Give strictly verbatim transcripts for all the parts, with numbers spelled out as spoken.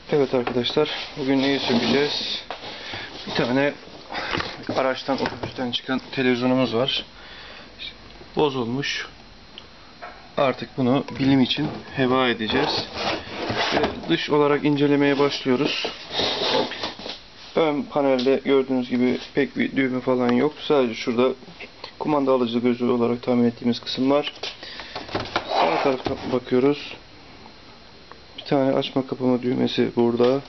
Evet arkadaşlar, bugün neyi sökeceğiz? Bir tane araçtan, otobüsten çıkan televizyonumuz var. Bozulmuş. Artık bunu bilim için heba edeceğiz. Ve dış olarak incelemeye başlıyoruz. Ön panelde gördüğünüz gibi pek bir düğme falan yok. Sadece şurada kumanda alıcı gözü olarak tahmin ettiğimiz kısım var. Sağ tarafa bakıyoruz. Bir tane açma kapama düğmesi burada.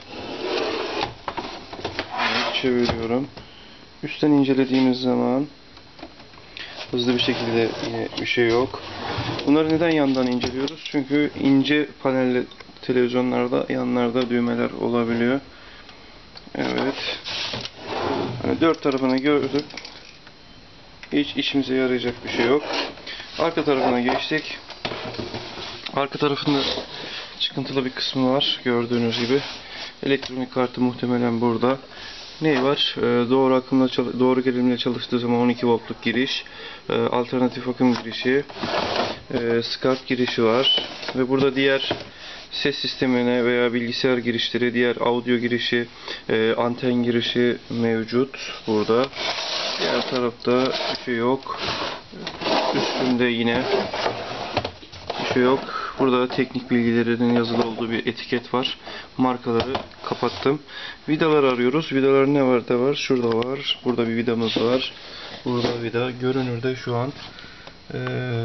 Çeviriyorum. Üstten incelediğimiz zaman hızlı bir şekilde yine bir şey yok. Bunları neden yandan inceliyoruz? Çünkü ince panelli televizyonlarda yanlarda düğmeler olabiliyor. Evet. Yani dört tarafını gördük. Hiç işimize yarayacak bir şey yok. Arka tarafına geçtik. Arka tarafında çıkıntılı bir kısmı var. Gördüğünüz gibi. Elektronik kartı muhtemelen burada. Ne var? Ee, doğru akımla doğru gerilimle çalıştığı zaman on iki voltluk giriş, e, alternatif akım girişi, e, SCART girişi var ve burada diğer ses sistemine veya bilgisayar girişleri, diğer audio girişi, e, anten girişi mevcut burada. Diğer tarafta bir şey yok. Üstünde yine bir şey yok. Burada teknik bilgilerinin yazılı olduğu bir etiket var. Markaları kapattım. Vidalar arıyoruz. Vidalar ne var da var? Şurada var. Burada bir vidamız var. Burada vida. Görünürde şu an ee,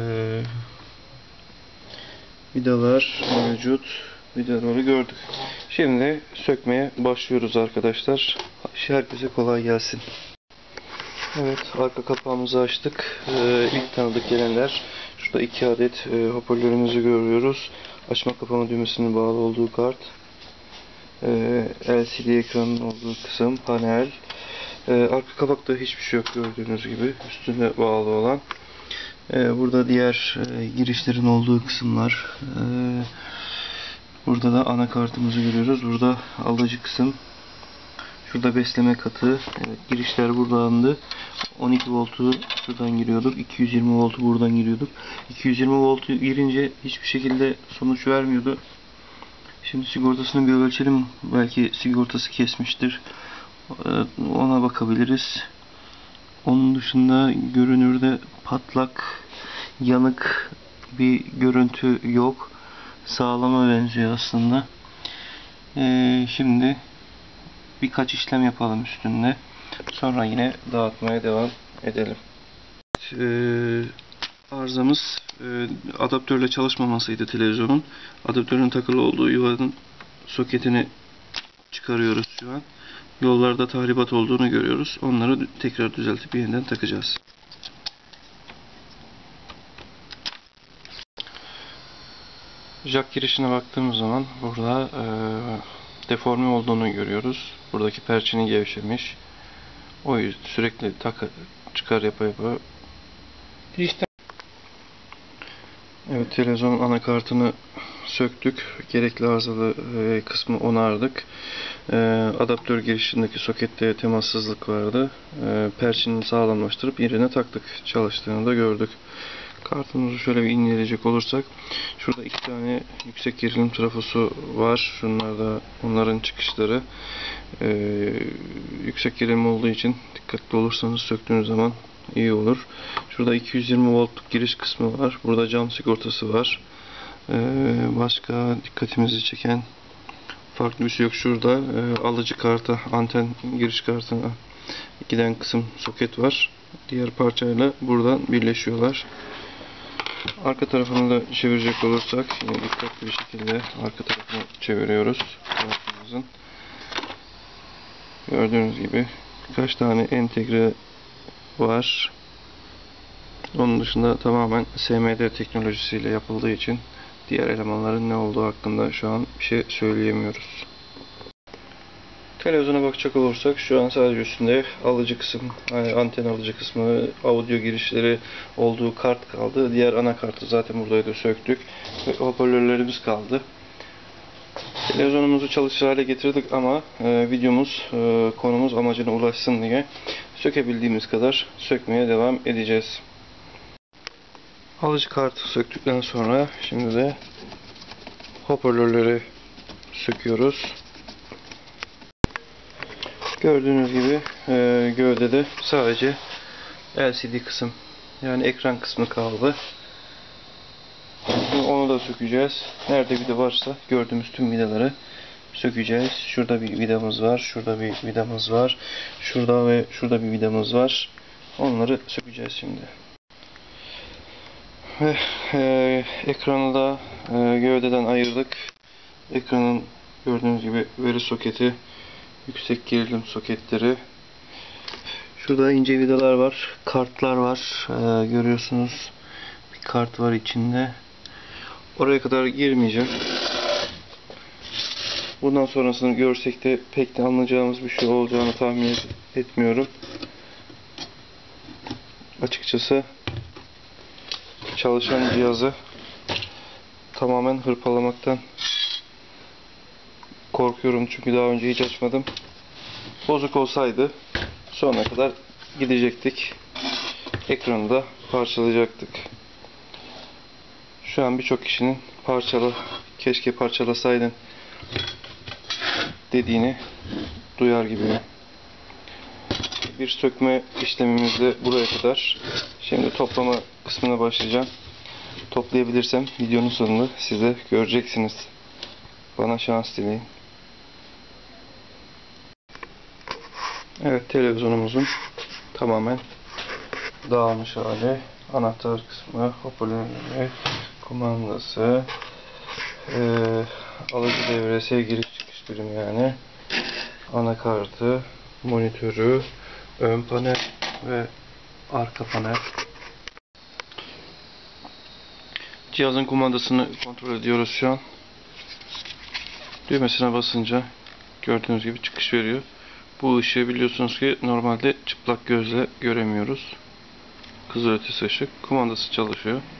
vidalar mevcut. Vidaları gördük. Şimdi sökmeye başlıyoruz arkadaşlar. Herkese kolay gelsin. Evet, arka kapağımızı açtık. Ee, ilk tanıdık gelenler. Şurada iki adet e, hoparlörümüzü görüyoruz. Açma kapama düğmesinin bağlı olduğu kart. Ee, L C D ekranın olduğu kısım, panel. Ee, arka kapakta hiçbir şey yok gördüğünüz gibi. Üstüne bağlı olan. Ee, burada diğer e, girişlerin olduğu kısımlar. Ee, burada da anakartımızı görüyoruz. Burada alıcı kısım. Şurada besleme katı. Evet, girişler buradandı. on iki voltu şuradan giriyorduk. iki yüz yirmi voltu buradan giriyorduk. iki yüz yirmi voltu girince hiçbir şekilde sonuç vermiyordu. Şimdi sigortasını bir ölçelim. Belki sigortası kesmiştir. Ona bakabiliriz. Onun dışında görünürde patlak, yanık bir görüntü yok. Sağlama benziyor aslında. Ee, şimdi birkaç işlem yapalım üstünde. Sonra yine dağıtmaya devam edelim. Ee, arızamız e, adaptörle çalışmamasıydı televizyonun. Adaptörün takılı olduğu yuvanın soketini çıkarıyoruz şu an. Yollarda tahribat olduğunu görüyoruz. Onları tekrar düzeltip yeniden takacağız. Jack girişine baktığımız zaman burada e, deforme olduğunu görüyoruz. Buradaki perçini gevşemiş. O yüzden sürekli takı çıkar yapa yapa. Evet, televizyonun anakartını söktük. Gerekli arızalı e, kısmı onardık. E, adaptör girişindeki sokette temassızlık vardı. E, perçinini sağlamlaştırıp yerine taktık. Çalıştığını da gördük. Kartımızı şöyle bir inceleyecek olursak, şurada iki tane yüksek gerilim trafosu var. Şunlar da onların çıkışları. Ee, yüksek gerilim olduğu için dikkatli olursanız söktüğünüz zaman iyi olur. Şurada iki yüz yirmi voltluk giriş kısmı var. Burada cam sigortası var. Ee, başka dikkatimizi çeken farklı bir şey yok. Şurada e, alıcı karta, anten giriş kartına giden kısım soket var. Diğer parçayla buradan birleşiyorlar. Arka tarafını da çevirecek olursak yine dikkatli bir şekilde arka tarafını çeviriyoruz. Kartımızın. Gördüğünüz gibi birkaç tane entegre var. Onun dışında tamamen S M D teknolojisiyle yapıldığı için diğer elemanların ne olduğu hakkında şu an bir şey söyleyemiyoruz. Televizyona bakacak olursak şu an sadece üstünde alıcı kısım, yani anten alıcı kısmı, audio girişleri olduğu kart kaldı. Diğer anakartı zaten buradaydı, söktük. Ve hoparlörlerimiz kaldı. Televizyonumuzu çalışır hale getirdik ama e, videomuz, e, konumuz amacına ulaşsın diye sökebildiğimiz kadar sökmeye devam edeceğiz. Alıcı kartı söktükten sonra şimdi de hoparlörleri söküyoruz. Gördüğünüz gibi e, gövdede sadece L C D kısım, yani ekran kısmı kaldı. Şimdi onu da sökeceğiz. Nerede vida varsa gördüğümüz tüm vidaları sökeceğiz. Şurada bir vidamız var, şurada bir vidamız var, şurada ve şurada bir vidamız var. Onları sökeceğiz şimdi. Ve e, ekranı da e, gövdeden ayırdık. Ekranın gördüğünüz gibi veri soketi, yüksek gerilim soketleri. Şurada ince vidalar var, kartlar var. E, görüyorsunuz, bir kart var içinde. Oraya kadar girmeyeceğim. Bundan sonrasını görsek de pek de anlayacağımız bir şey olacağını tahmin etmiyorum. Açıkçası çalışan cihazı tamamen hırpalamaktan korkuyorum, çünkü daha önce hiç açmadım. Bozuk olsaydı sonuna kadar gidecektik. Ekranı da parçalayacaktık. Şu an birçok kişinin parçala, keşke parçalasaydın dediğini duyar gibi. Bir sökme işlemimiz de buraya kadar. Şimdi toplama kısmına başlayacağım. Toplayabilirsem videonun sonunda siz de göreceksiniz. Bana şans dileyin. Evet, televizyonumuzun tamamen dağılmış hali. Anahtar kısmı, hoparlörü, kumandası, e, alıcı devresi, giriş çıkış birimi yani, anakartı, monitörü, ön panel ve arka panel. Cihazın kumandasını kontrol ediyoruz şu an. Düğmesine basınca gördüğünüz gibi çıkış veriyor. Bu ışığı biliyorsunuz ki normalde çıplak gözle göremiyoruz. Kızılötesi ışık. Kumandası çalışıyor.